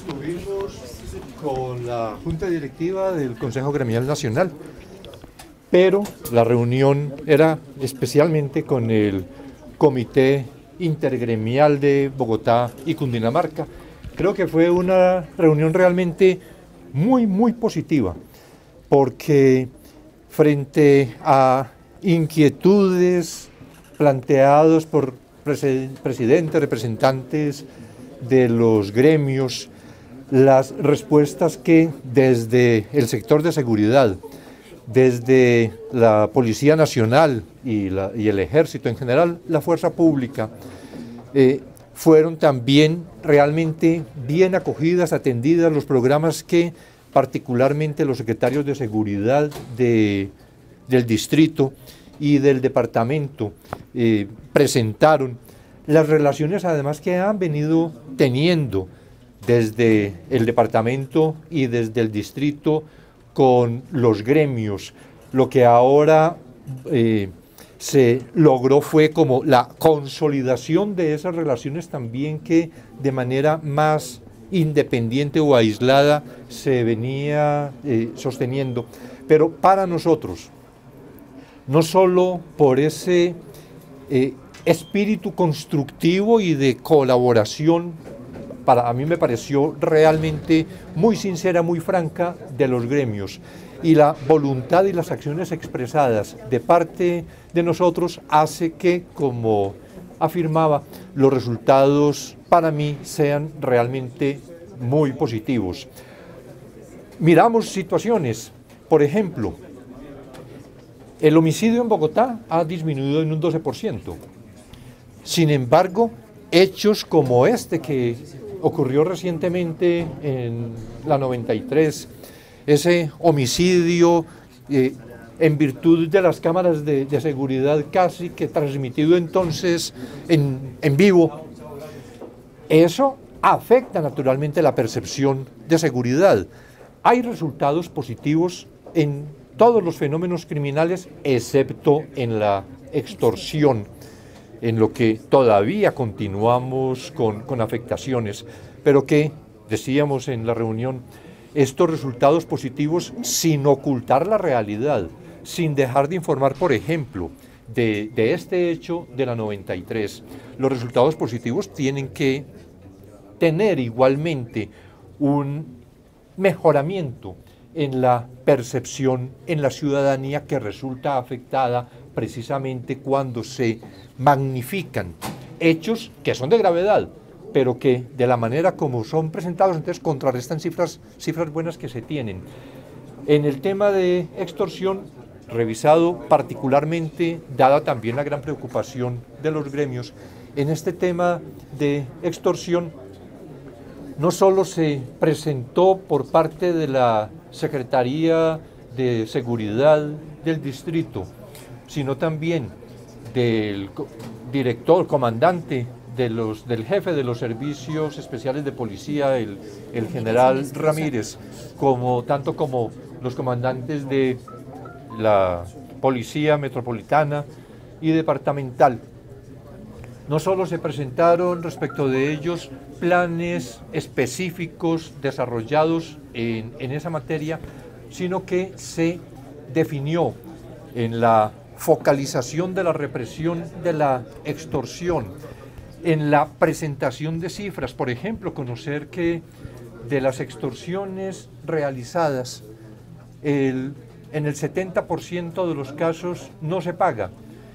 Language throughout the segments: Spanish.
estuvimos con la Junta Directiva del Consejo Gremial Nacional, pero la reunión era especialmente con el Comité Intergremial de Bogotá y Cundinamarca. Creo que fue una reunión realmente muy positiva, porque frente a inquietudes planteadas por presidentes, representantes de los gremios, las respuestas que desde el sector de seguridad, desde la Policía Nacional y el Ejército en general, la Fuerza Pública, fueron también realmente bien acogidas, atendidas, los programas que particularmente los secretarios de seguridad del distrito y del departamento presentaron, las relaciones además que han venido teniendo desde el departamento y desde el distrito con los gremios. Lo que ahora se logró fue como la consolidación de esas relaciones también que de manera más independiente o aislada se venía sosteniendo. Pero para nosotros, no solo por ese espíritu constructivo y de colaboración, a mí me pareció realmente muy sincera, muy franca de los gremios, y la voluntad y las acciones expresadas de parte de nosotros hace que, como afirmaba, los resultados para mí sean realmente muy positivos. Miramos situaciones, por ejemplo, el homicidio en Bogotá ha disminuido en un 12%. Sin embargo, hechos como este que ocurrió recientemente en la 93, ese homicidio en virtud de las cámaras de seguridad casi que transmitido entonces en vivo, eso afecta naturalmente la percepción de seguridad. Hay resultados positivos en todos los fenómenos criminales, excepto en la extorsión, en lo que todavía continuamos con afectaciones, pero que, decíamos en la reunión, estos resultados positivos sin ocultar la realidad, sin dejar de informar, por ejemplo, de este hecho de la 93, los resultados positivos tienen que tener igualmente un mejoramiento en la percepción en la ciudadanía que resulta afectada precisamente cuando se magnifican hechos que son de gravedad, pero que de la manera como son presentados entonces contrarrestan cifras buenas que se tienen. En el tema de extorsión, revisado particularmente, dada también la gran preocupación de los gremios, en este tema de extorsión no solo se presentó por parte de la Secretaría de Seguridad del distrito, sino también del director, comandante del jefe de los servicios especiales de policía, el general Ramírez, tanto como los comandantes de la Policía Metropolitana y Departamental. No solo se presentaron respecto de ellos planes específicos desarrollados en esa materia, sino que se definió en la focalización de la represión de la extorsión, en la presentación de cifras, por ejemplo, conocer que de las extorsiones realizadas, en el 70% de los casos no se paga.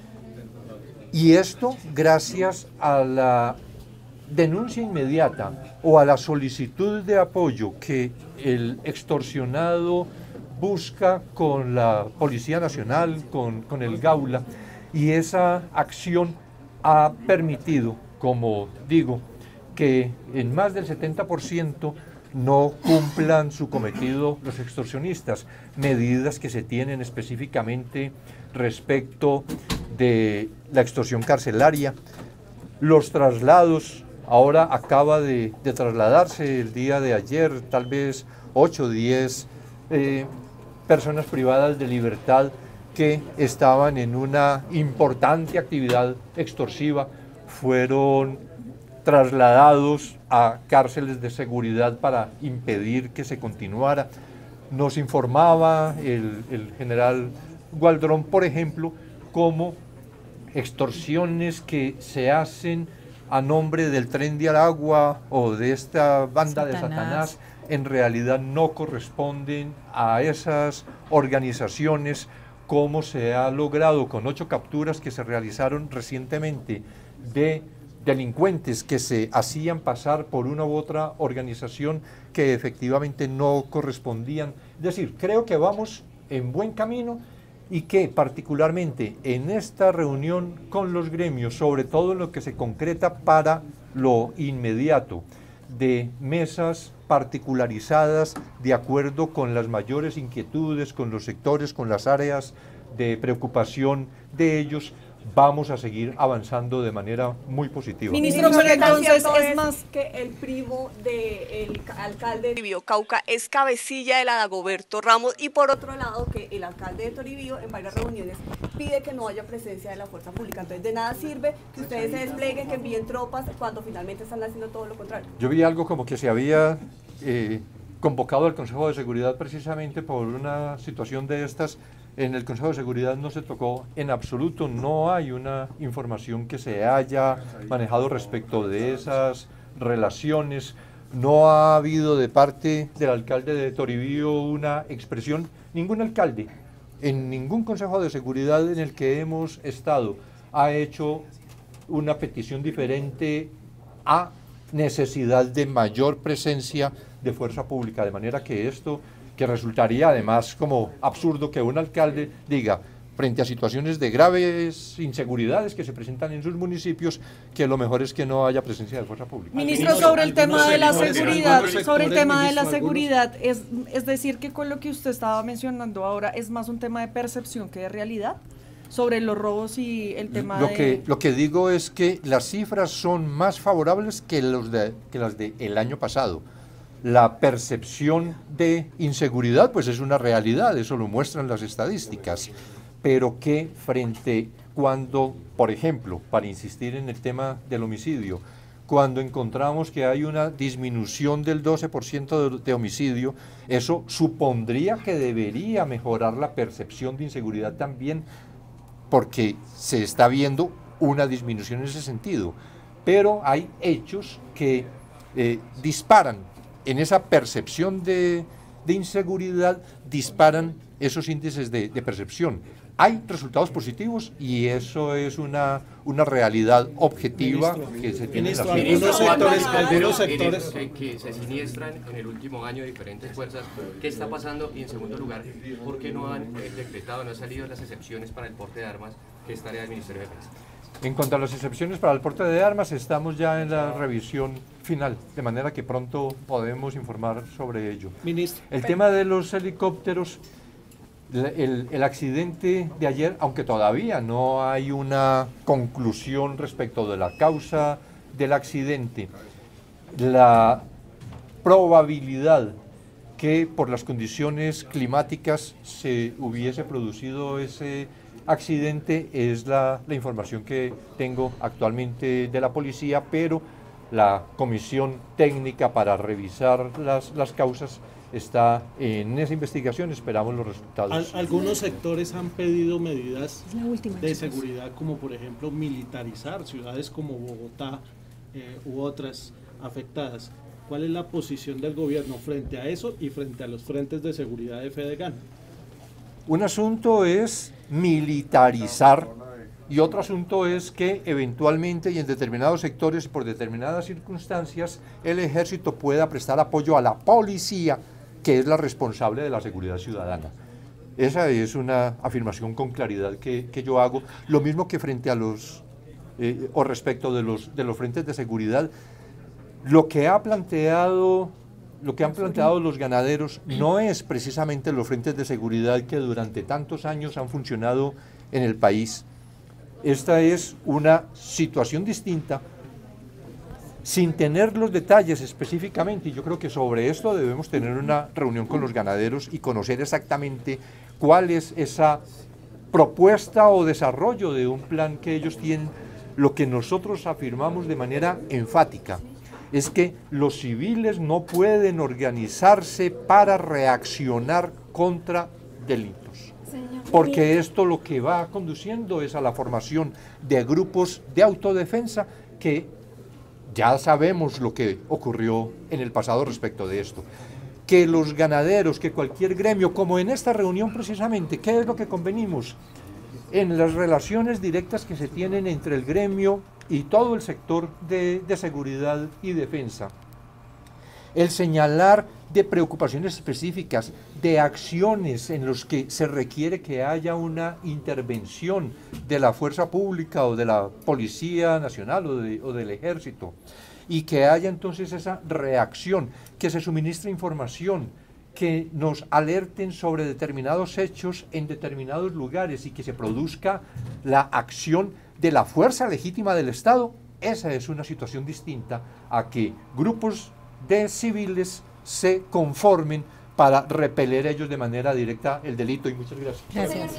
Y esto gracias a la denuncia inmediata o a la solicitud de apoyo que el extorsionado busca con la Policía Nacional, con el Gaula, y esa acción ha permitido, como digo, que en más del 70% no cumplan su cometido los extorsionistas, medidas que se tienen específicamente respecto de la extorsión carcelaria, los traslados. Ahora acaba de trasladarse el día de ayer, tal vez 8 o 10 personas privadas de libertad que estaban en una importante actividad extorsiva, fueron trasladados a cárceles de seguridad para impedir que se continuara. Nos informaba el general Gualdrón, por ejemplo, cómo extorsiones que se hacen a nombre del Tren de Aragua o de esta banda de Satanás en realidad no corresponden a esas organizaciones, como se ha logrado con 8 capturas que se realizaron recientemente de delincuentes que se hacían pasar por una u otra organización que efectivamente no correspondían. Es decir, creo que vamos en buen camino y que particularmente en esta reunión con los gremios, sobre todo en lo que se concreta para lo inmediato, de mesas particularizadas de acuerdo con las mayores inquietudes, con los sectores, con las áreas de preocupación de ellos, vamos a seguir avanzando de manera muy positiva. Ministro, pero entonces es más que el primo del alcalde de Toribío, Cauca, es cabecilla de la Dagoberto Ramos, y por otro lado que el alcalde de Toribío en varias reuniones pide que no haya presencia de la fuerza pública. Entonces de nada sirve que ustedes se desplieguen, que envíen tropas cuando finalmente están haciendo todo lo contrario. Yo vi algo como que se había convocado al Consejo de Seguridad precisamente por una situación de estas. En el Consejo de Seguridad no se tocó en absoluto, no hay una información que se haya manejado respecto de esas relaciones, no ha habido de parte del alcalde de Toribío una expresión, ningún alcalde, en ningún Consejo de Seguridad en el que hemos estado ha hecho una petición diferente a necesidad de mayor presencia de fuerza pública, de manera que esto, que resultaría además como absurdo que un alcalde diga, frente a situaciones de graves inseguridades que se presentan en sus municipios, que lo mejor es que no haya presencia de fuerza pública. Ministro, sobre el tema de la seguridad, es decir que con lo que usted estaba mencionando ahora es más un tema de percepción que de realidad sobre los robos y el tema Lo que digo es que las cifras son más favorables que las del año pasado. La percepción de inseguridad pues es una realidad, eso lo muestran las estadísticas, pero que cuando, por ejemplo, para insistir en el tema del homicidio, cuando encontramos que hay una disminución del 12% de homicidio, eso supondría que debería mejorar la percepción de inseguridad también, porque se está viendo una disminución en ese sentido, pero hay hechos que disparan en esa percepción de inseguridad, disparan esos índices de percepción. Hay resultados positivos y eso es una realidad objetiva que se tiene en las algunos sectores que se siniestran en el último año de diferentes fuerzas. ¿Qué está pasando? Y en segundo lugar, ¿por qué no han decretado, no han salido las excepciones para el porte de armas, que es tarea del Ministerio de Defensa? En cuanto a las excepciones para el porte de armas, estamos ya en la revisión final, de manera que pronto podemos informar sobre ello. Ministro. El tema de los helicópteros, el accidente de ayer, aunque todavía no hay una conclusión respecto de la causa del accidente, la probabilidad que por las condiciones climáticas se hubiese producido ese accidente es la información que tengo actualmente de la policía, pero la comisión técnica para revisar las causas está en esa investigación, esperamos los resultados. Algunos sectores han pedido medidas de seguridad, como por ejemplo militarizar ciudades como Bogotá u otras afectadas. ¿Cuál es la posición del gobierno frente a eso y frente a los frentes de seguridad de Fedegan? Un asunto es militarizar y otro asunto es que eventualmente y en determinados sectores y por determinadas circunstancias el ejército pueda prestar apoyo a la policía, que es la responsable de la seguridad ciudadana. Esa es una afirmación con claridad que yo hago. Lo mismo que frente a o respecto de los frentes de seguridad, lo que han planteado los ganaderos no es precisamente los frentes de seguridad que durante tantos años han funcionado en el país. Esta es una situación distinta, sin tener los detalles específicamente, y yo creo que sobre esto debemos tener una reunión con los ganaderos y conocer exactamente cuál es esa propuesta o desarrollo de un plan que ellos tienen. Lo que nosotros afirmamos de manera enfática es que los civiles no pueden organizarse para reaccionar contra delitos. Porque esto lo que va conduciendo es a la formación de grupos de autodefensa que ya sabemos lo que ocurrió en el pasado respecto de esto. Que los ganaderos, que cualquier gremio, como en esta reunión precisamente, ¿qué es lo que convenimos? En las relaciones directas que se tienen entre el gremio y todo el sector de seguridad y defensa. El señalar de preocupaciones específicas, de acciones en los que se requiere que haya una intervención de la fuerza pública o de la Policía Nacional o del Ejército, y que haya entonces esa reacción, que se suministre información, que nos alerten sobre determinados hechos en determinados lugares y que se produzca la acción de la fuerza legítima del Estado. Esa es una situación distinta a que grupos de civiles se conformen para repeler ellos de manera directa el delito. Y muchas gracias. Gracias.